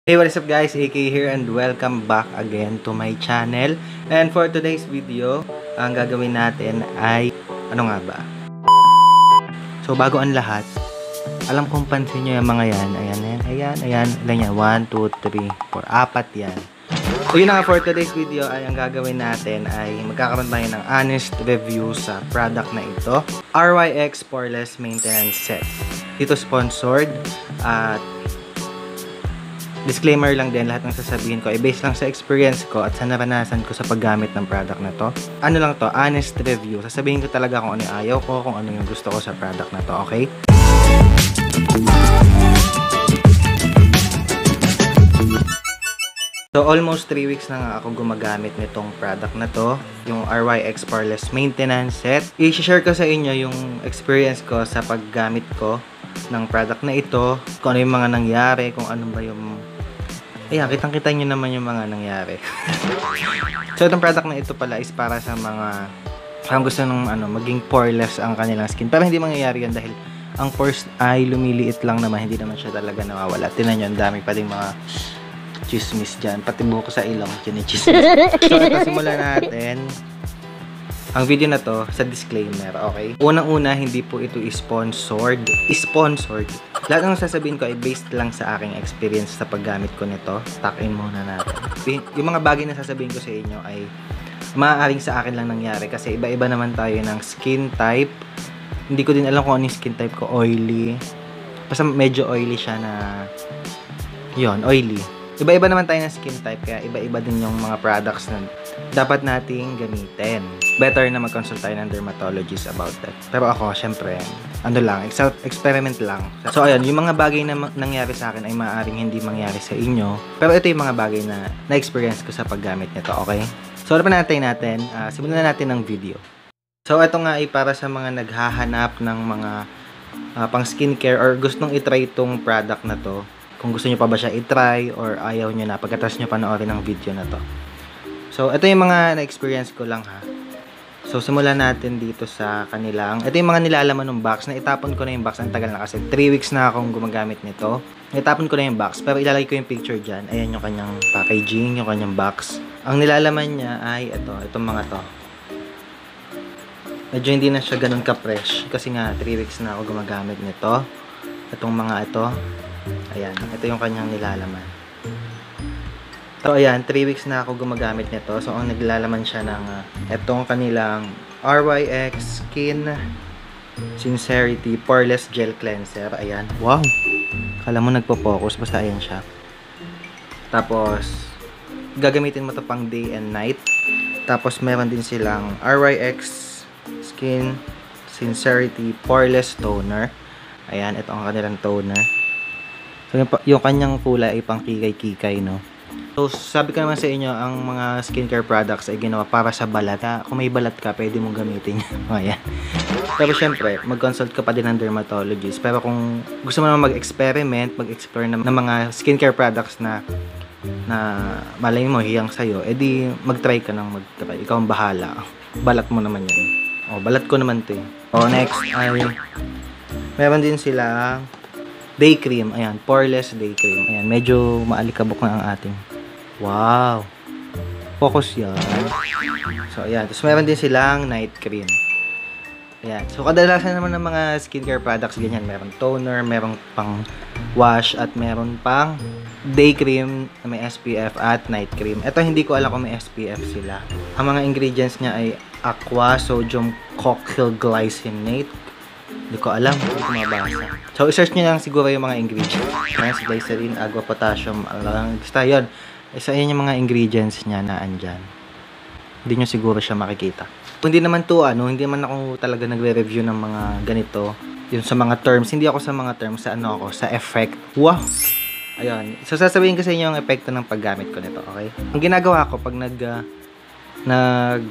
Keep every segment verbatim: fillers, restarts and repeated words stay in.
Hey, what is up guys? A K here and welcome back again to my channel. And for today's video, ang gagawin natin ay, ano nga ba? So bago ang lahat, alam kong pansin nyo yung mga yan. Ayan, ayan, ayan, ayan. Ilan yan? one, two, three, four, apat yan. So yun nga, for today's video ay ang gagawin natin ay magkakaroon tayo ng honest review sa product na ito. R Y X Poreless Maintenance Set. Ito sponsored at disclaimer lang din, lahat ng sasabihin ko ay based lang sa experience ko at sa naranasan ko sa paggamit ng product na to. Ano lang to, honest review. Sasabihin ko talaga kung ano yung ayaw ko, kung ano yung gusto ko sa product na to, okay? So almost three weeks na nga ako gumagamit nitong product na to, yung R Y X Poreless Maintenance Set. I-share ko sa inyo yung experience ko sa paggamit ko ng product na ito, kung ano yung mga nangyari, kung ano ba yung ayan, kitang-kita nyo naman yung mga nangyari. So itong product na ito pala is para sa mga parang gusto nung ano, maging poreless ang kanilang skin, pero hindi mangyayari yan dahil ang pores ay lumiliit lang naman, hindi naman siya talaga nawawala. Tingnan nyo, ang dami pa ding mga chismis dyan, pati buko sa ilong chinichismis. So ito, simulan natin ang video na to sa disclaimer, okay? Unang-una, hindi po ito sponsored. Sponsored. Lahat ng sasabihin ko ay based lang sa aking experience sa paggamit ko nito. Tuck-in muna natin. Yung mga bagay na sasabihin ko sa inyo ay maaaring sa akin lang nangyari kasi iba-iba naman tayo ng skin type. Hindi ko din alam kung ano yung skin type ko. Oily. Basta medyo oily siya na yon, oily. Iba-iba naman tayo ng skin type kaya iba-iba din yung mga products na dapat nating gamitin. Better na mag-consult tayo ng dermatologist about that. Pero ako, syempre, ano lang, experiment lang. So, ayun, yung mga bagay na nangyari sa akin ay maaaring hindi mangyari sa inyo. Pero ito yung mga bagay na na-experience ko sa paggamit nito, okay? So, ano pa natin natin? Uh, simulan na natin ng video. So, ito nga ay para sa mga naghahanap ng mga uh, pang skincare or gustong itry itong product na to. Kung gusto nyo pa ba siya itry or ayaw nyo na pagkatapos nyo panoorin ng video na to. So, ito yung mga na-experience ko lang ha. So, simulan natin dito sa kanilang. Ito yung mga nilalaman ng box. Naitapon ko na yung box. Ang tagal na kasi. three weeks na akong gumagamit nito. Naitapon ko na yung box. Pero ilalagay ko yung picture dyan. Ayan yung kanyang packaging, yung kanyang box. Ang nilalaman niya ay ito. Itong mga to. Medyo hindi na siya ganun ka-fresh. Kasi nga, three weeks na ako gumagamit nito. Itong mga ito. Ayan. Ito yung kanyang nilalaman. So, ayan, three weeks na ako gumagamit nito. So, ang naglalaman siya ng uh, itong kanilang R Y X Skin Sincerity Poreless Gel Cleanser. Ayan. Wow! Kala mo nagpo-focus. Basta ayan siya. Tapos, gagamitin mo to pang day and night. Tapos, meron din silang R Y X Skin Sincerity Poreless Toner. Ayan, ito ang kanilang toner. So, yung, yung kanyang kulay ay pang kikay-kikay, no? So, sabi ko naman sa inyo, ang mga skincare products ay ginawa para sa balat. Kung may balat ka, pwede mong gamitin yan. Pero syempre, mag-consult ka pa din ng dermatologist. Pero kung gusto mo naman mag-experiment, mag-explore ng, ng mga skincare products na na malay mo, hiyang sa'yo, edi mag-try ka ng mag-try. Ikaw ang bahala. Balat mo naman yan. O, balat ko naman ito eh. O, next ay meron din sila day cream. Ayan, poreless day cream. Ayan, medyo maalikabok na ang ating. Wow. Focus yan. So, ayan. Tapos, meron din silang night cream. Ayan. So, kadalasan naman ng mga skincare products, ganyan. Meron toner, meron pang wash, at meron pang day cream na may S P F at night cream. Ito, hindi ko alam kung may S P F sila. Ang mga ingredients niya ay aqua, sodium, cocyl glycinate. Hindi ko alam, hindi ko mabasa. So, i-search nyo lang siguro yung mga ingredients. Trans glycerin, agua, potassium, alang. Basta yun. Isa yun yung mga ingredients niya na andyan. Hindi nyo siguro siya makikita. Kung hindi naman to, ano, hindi naman ako talaga nagre-review ng mga ganito. Yun sa mga terms. Hindi ako sa mga terms. Sa ano ako? Sa effect. Wow! Ayun. So, sasabihin ko sa inyo yung epekto ng paggamit ko nito, okay? Ang ginagawa ko pag nag... Uh, nag...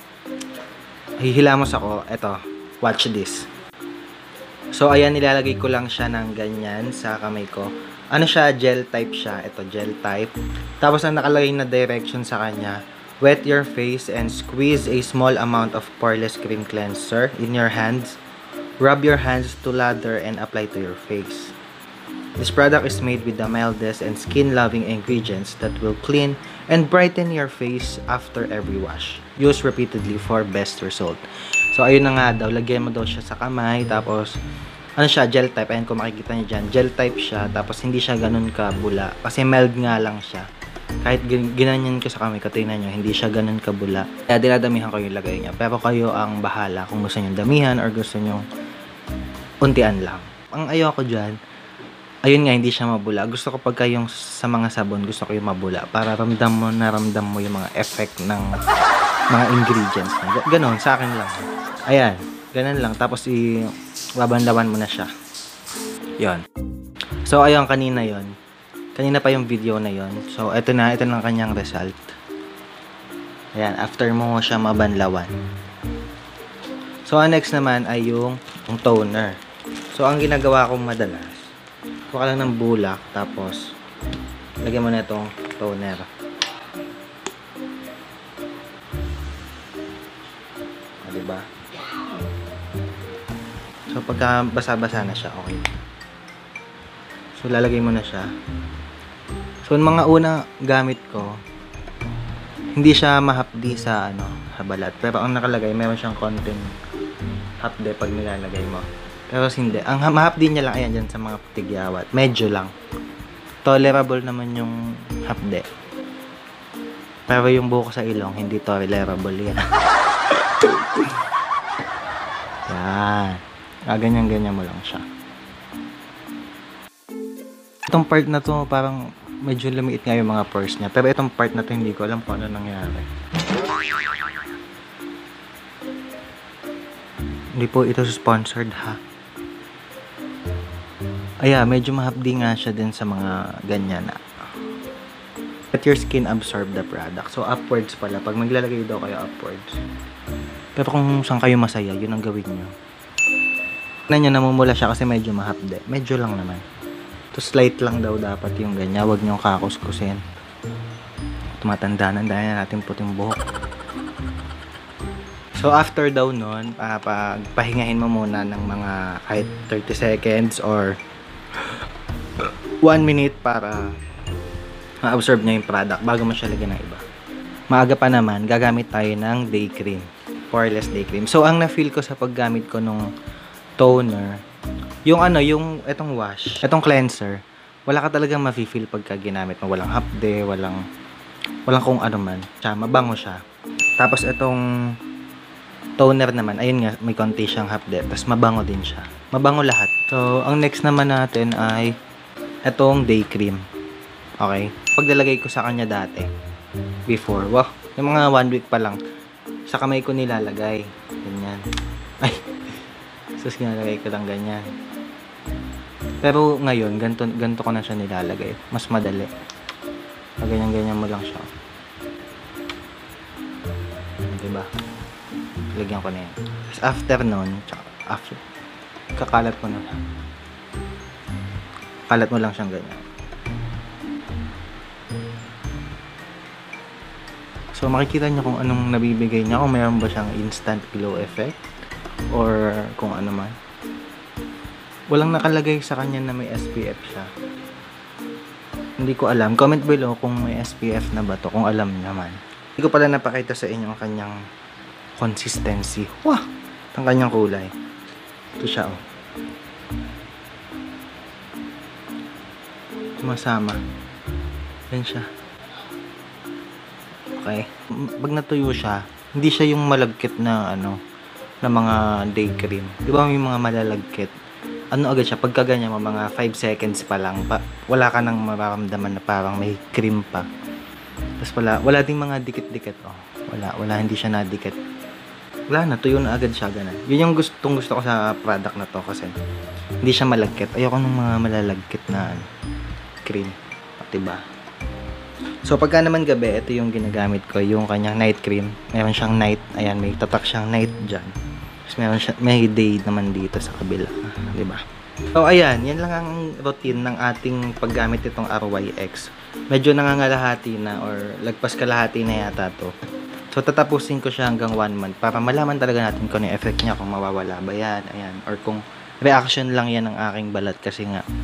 hihilamos ako, eto. Watch this. So, ayan, nilalagay ko lang siya ng ganyan sa kamay ko. Ano siya? Gel type siya. Ito, gel type. Tapos, ang nakalagay na direction sa kanya, wet your face and squeeze a small amount of poreless cream cleanser in your hands. Rub your hands to lather and apply to your face. This product is made with the mildest and skin-loving ingredients that will clean and brighten your face after every wash. Use repeatedly for best result. So, ayun na nga daw. Lagyan mo daw siya sa kamay. Tapos, ano siya? Gel type. Ayan, kung makikita niyo dyan. Gel type siya. Tapos, hindi siya ganun kabula. Kasi mild nga lang siya. Kahit ginanyan ko sa kamay ko, tingnan nyo, hindi siya ganun kabula. Kaya dinadamihan ko yung lagay niya. Pero kayo ang bahala kung gusto nyo damihan or gusto nyo untian lang. Ang ayoko dyan, ayun nga, hindi siya mabula. Gusto ko pagka yung sa mga sabon, gusto ko yung mabula. Para ramdam mo, naramdam mo yung mga effect ng mga ingredients na. Ganon, sa akin lang. Ayan, ganon lang. Tapos, i-babandawan mo na siya. Yon. So, ayun, kanina yon. Kanina pa yung video na yon. So, ito na, ito na ang kanyang result. Ayan, after mo siya mabanlawan. So, ang next naman ay yung, yung toner. So, ang ginagawa kong madalas, kuha ka lang ng bulak, tapos, lagyan mo na itong toner. O, diba? So, pagka basa-basa na siya, okay. So, lalagay mo na siya. So, yung mga una gamit ko, hindi siya mahapdi sa, ano, sa balat. Pero ang nakalagay, meron siyang konting hapde pag nilalagay mo. Pero hindi. Ang mahapdi niya lang, ayan, dyan sa mga tigyawat. Medyo lang. Tolerable naman yung hapde. Pero yung buko sa ilong, hindi tolerable yan. Yan. Ah, ganyan-ganyan mo lang siya. Itong part na to, parang medyo lumiit nga yung mga pores niya. Pero itong part na to, hindi ko alam kung ano nangyari. Hindi po ito sponsored, ha? Aya, medyo mahapdi nga siya din sa mga ganyan na. Let your skin absorb the product. So, upwards pala. Pag maglalagay daw kayo upwards. Pero kung saan kayo masaya, yun ang gawin nyo. Na nyo, namumula siya kasi medyo mahapdi. Medyo lang naman. To slight lang daw dapat yung ganyan. Huwag nyo kakuskusin. Tumatanda na dahil natin puting buhok. So, after daw nun, uh, pagpahingahin mo muna ng mga kahit thirty seconds or one minute para ma-absorb niya yung product bago mo siya lagyan ng iba. Maaga pa naman, gagamit tayo ng day cream. Poreless day cream. So, ang na-feel ko sa paggamit ko nung toner, yung ano, yung etong wash, etong cleanser, wala ka talagang mafe-feel pagka ginamit mo. Walang hapde, walang walang kung ano man. Siya, mabango siya. Tapos etong toner naman, ayun nga, may konti siyang hapde. Tapos mabango din siya. Mabango lahat. So, ang next naman natin ay etong day cream. Okay? Paglalagay ko sa kanya dati, before, wow, yung mga one week pa lang, sa kamay ko nilalagay. Ganyan. Ay, sus, nilalagay ko lang ganyan. Pero ngayon, ganito, ganito ko na siya nilalagay. Mas madali. Ganyan-ganyan mo lang siya. Diba? Lagyan ko na yan. Tapos after nun, after, kakalat mo na. Kalat mo lang siyang ganyan. So, makikita niyo kung anong nabibigay niya. Kung mayroon ba siyang instant glow effect. Or kung ano man. Walang nakalagay sa kanya na may S P F siya. Hindi ko alam. Comment below kung may S P F na ba to. Kung alam naman. Hindi ko pala napakita sa inyo ang kanyang consistency. Wah! Ang kanyang kulay. Ito siya, oh. Sumasama. Yan siya. Okay. Pag natuyo siya, hindi siya yung malagkit na ano, na mga day cream. Di ba may mga malalagkit? Ano agad siya? Pagka ganyan mo, mga five seconds pa lang, pa, wala ka nang mararamdaman na parang may cream pa. Tapos wala, wala ding mga dikit-dikit. Oh, wala, wala, hindi siya nadikit. Wala na, tuyo na agad siya, ganun. Yun yung gustong gusto ko sa product na to kasi hindi siya malagkit. Ayoko ng mga malalagkit na ano, cream. Diba? So, pagka naman gabi, ito yung ginagamit ko, yung kanyang night cream. Meron siyang night, ayan, may tatak siyang night dyan. Tapos meron siya, may day naman dito sa kabila. Diba? So, ayan, yan lang ang routine ng ating paggamit itong R Y X. Medyo nangangalahati na or lagpas kalahati na yata to. So, tatapusin ko siya hanggang one month para malaman talaga natin kung ano yung effect niya, kung mawawala ba yan, ayan, or kung reaction lang yan ng aking balat kasi nga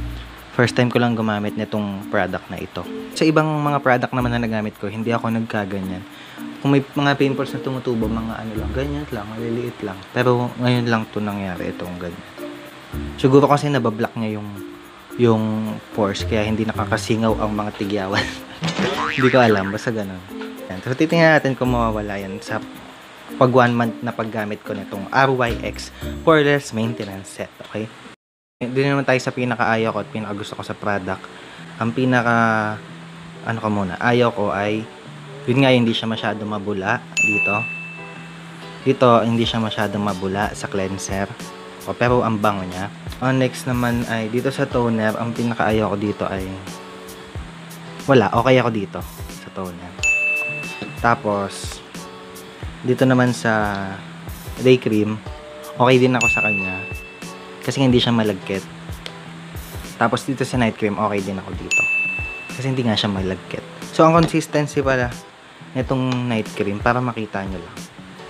First time ko lang gumamit nitong product na ito. Sa ibang mga product naman na nagamit ko, hindi ako nagkaganyan. Kung may mga pimples na tumutubo, mga ano lang, ganyan lang, maliliit lang. Pero ngayon lang to nangyari, itong ganyan. Siguro kasi nabablock niya yung yung pores, kaya hindi nakakasingaw ang mga tigyawan. Hindi ko alam, basta ganun. Yan. So titingnan natin kung mawawala yan sa pag one month na paggamit ko nitong R Y X Poreless Maintenance Set, okay? Hindi naman tayo sa pinaka-ayaw ko at pinaka-gusto ko sa product. Ang pinaka, ano ka muna, ayaw ko ay, yun nga, hindi siya masyado mabula dito. Dito, hindi siya masyado mabula sa cleanser. O, pero ang bango niya. Ang next naman ay, dito sa toner, ang pinaka-ayaw ko dito ay, wala, okay ako dito sa toner. Tapos, dito naman sa day cream, okay din ako sa kanya. Kasi hindi siya malagkit. Tapos dito sa night cream, okay din ako dito. Kasi hindi nga siya malagkit. So, ang consistency pala nitong night cream, para makita nyo lang.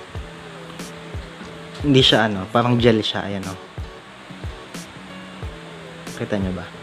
Hindi siya ano, parang gel siya. Ayan o. Kita nyo ba?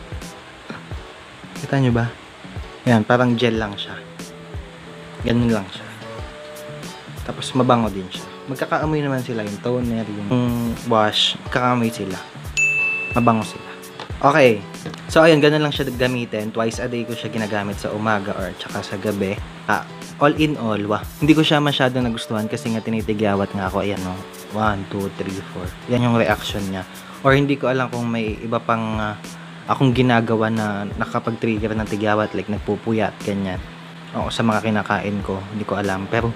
Kita nyo ba? Ayan, parang gel lang siya. Ganun lang siya. Tapos mabango din siya. Magkakaamoy naman sila, yung toner, yung wash, magkakaamoy sila. Mabango sila. Okay. So, ayun, ganun lang siya gamitin. Twice a day ko siya ginagamit sa umaga or tsaka sa gabi. Ah, all in all, wah, hindi ko siya masyadong nagustuhan kasi nga tinitigyawat nga ako. Ayan, no. one, two, three, four. Yan yung reaction niya. Or hindi ko alam kung may iba pang uh, akong ginagawa na nakapag-trigger ng tigyawat, like nagpupuyat, ganyan. O sa mga kinakain ko, hindi ko alam. Pero,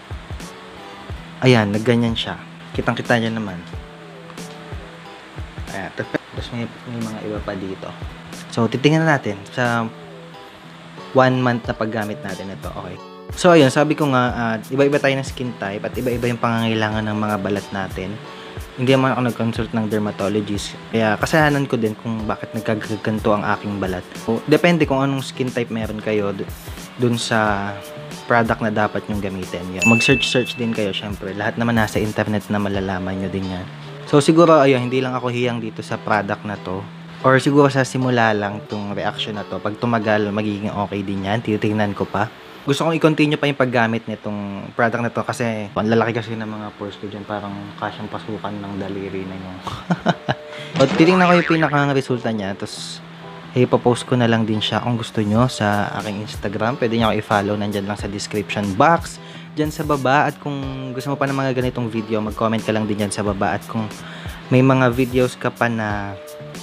ayan, nagganyan siya. Kitang-kita niya naman. Ayan. Tapos may, may mga iba pa dito. So, titingnan natin sa one month na paggamit natin ito. Okay. So, ayun, sabi ko nga, uh, iba-iba tayo ng skin type at iba-iba yung pangangailangan ng mga balat natin. Hindi naman ako nag-consult ng dermatologist. Kaya kasalanan ko din kung bakit nagkagaganto ang aking balat. So, depende kung anong skin type meron kayo dun sa product na dapat nyong gamitin. Yan. Mag-search-search din kayo, syempre. Lahat naman nasa internet na malalaman nyo din yan. So, siguro, ayun, hindi lang ako hiyang dito sa product na to. Or siguro sa simula lang tong reaction na to. Pag tumagal, magiging okay din yan. Titingnan ko pa. Gusto kong i-continue pa yung paggamit nitong product na to kasi ang lalaki kasi ng mga pores ko dyan. Parang kasyang pasukan ng daliri na yung... So, titingnan ko yung pinaka-resulta niya. Tapos, ipopost ko na lang din siya kung gusto nyo sa aking Instagram. Pwede nyo ako i-follow. Nandyan lang sa description box. Dyan sa baba. At kung gusto mo pa ng mga ganitong video, mag-comment ka lang din dyan sa baba. At kung may mga videos ka pa na...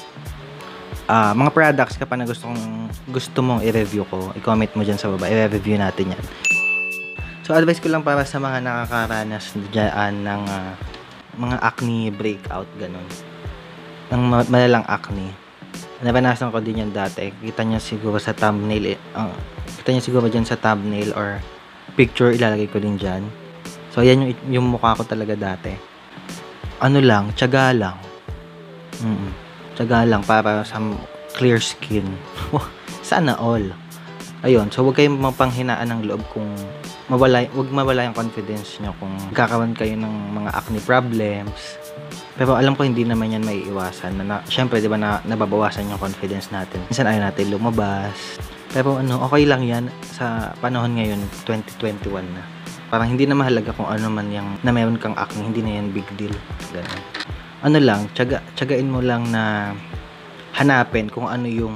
Uh, mga products ka pa na gusto, kong, gusto mong i-review ko, i-comment mo dyan sa baba. I-review natin yan. So, advice ko lang para sa mga nakakaranas dyan ng uh, mga acne breakout. Ganun. Ng malalang acne. Nabanasan ko din yan dati. Kita nyo siguro sa thumbnail. Eh, uh, kita nyo siguro dyan sa thumbnail or picture, ilalagay ko din dyan. So, yan yung, yung mukha ko talaga dati. Ano lang, tiyaga lang. Mm-mm. Tiyaga lang para sa clear skin. Sana all. Ayun, so huwag kayong mapanghinaan ng loob kung mawala, huwag mawala yung confidence nyo kung kakaroon kayo ng mga acne problems. Pero alam ko hindi naman yan may iwasan. Na, na, Siyempre, di ba, na, nababawasan yung confidence natin. Minsan ayaw natin lumabas. Pero ano, okay lang yan sa panahon ngayon, twenty twenty-one na. Parang hindi na mahalaga kung ano man yung na meron kang acne, hindi na yan big deal. Ganun. Ano lang, tiyaga, tiyagain mo lang na hanapin kung ano yung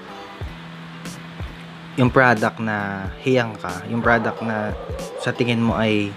yung product na hiyang ka, yung product na sa tingin mo ay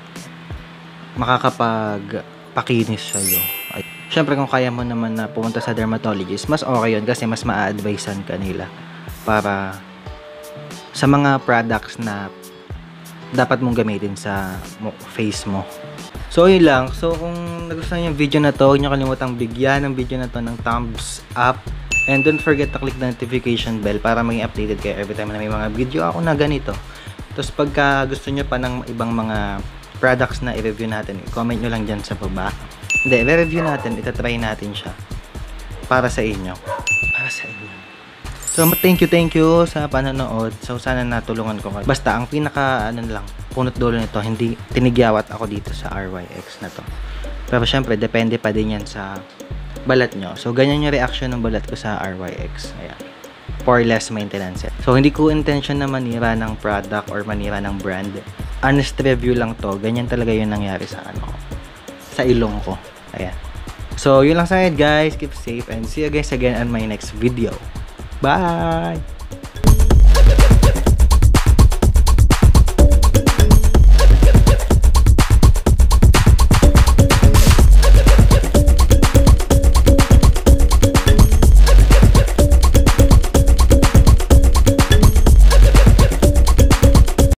makakapagpakinis sa'yo. Siyempre, kung kaya mo naman na pumunta sa dermatologist, mas okay yun kasi mas ma-advisean ka nila para sa mga products na dapat mong gamitin sa face mo. So, yun lang. So, kung nagustuhan nyo yung video na to, huwag nyo kalimutang bigyan ng video na to ng thumbs up. And don't forget to click the notification bell para maging updated kayo every time na may mga video ako na ganito. Tapos, pagka gusto nyo pa ng ibang mga products na i-review natin, i-comment nyo lang dyan sa baba. Hindi, i-review natin, itatry natin siya para sa inyo. Para sa inyo. So, thank you, thank you sa panonood. So, sana natulungan ko kayo. Basta, ang pinaka, ano lang, punot dulo nito, hindi tinigyawat ako dito sa R Y X na to. Pero, syempre, depende pa din yan sa balat nyo. So, ganyan yung reaction ng balat ko sa R Y X. Ayan. for less maintenance. So, hindi ko intention na manira ng product or manira ng brand. Honest review lang to. Ganyan talaga yung nangyari sa ano, sa ilong ko. Ayan. So, yun lang sa akin guys. Keep safe and see you guys again on my next video. Bye!